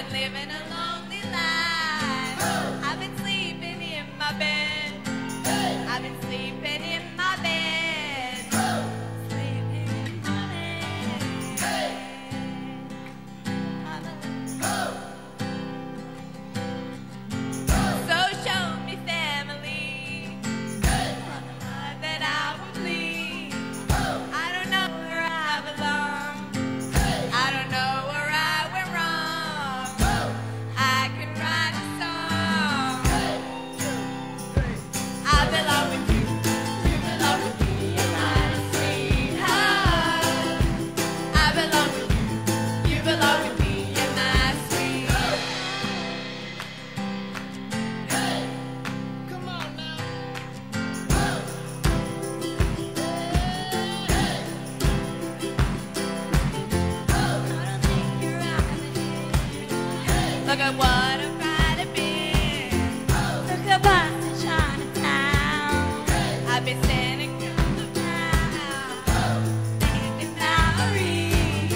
been living a lonely life. I've been sleeping in my bed. I've been sleeping in my bed. Sleeping in my bed. So show me family, on the life that I would lead. I don't know where I belong. I don't know where I went wrong. I can write a song. I belong with you. You belong with me. You're my sweetheart. I belong with you. You belong with me. You're my sweetheart. Come on now. Look at what a ride it's been. Look at us in Chinatown. I've been standing around the town, thinking memories.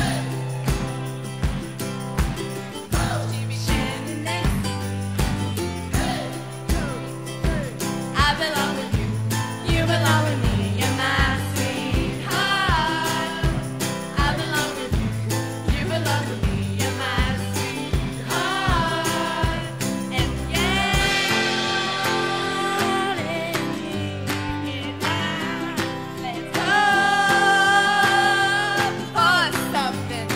She be standing next to me. I belong with you. You belong with me. You're my sweetheart. I belong with you. You belong with me. You're my sweetheart. And let's go for something.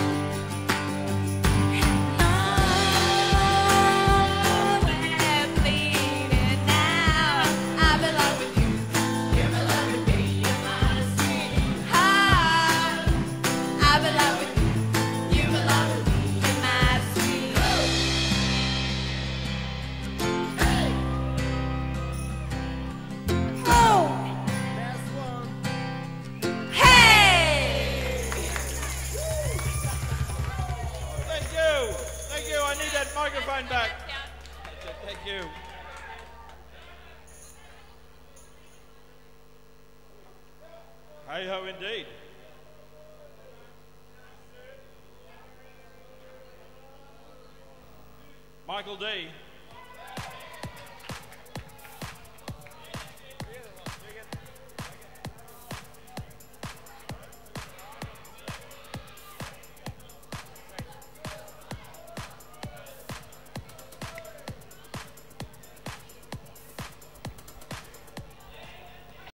We're bleeding now. I belong with you. You belong with me. You're my sweetheart. I belong with you. You belong with me. You're my sweetheart. Oh, Last one. hey! Thank you. Thank you. I need that microphone back. Thank you. Hey ho, indeed. Michael D.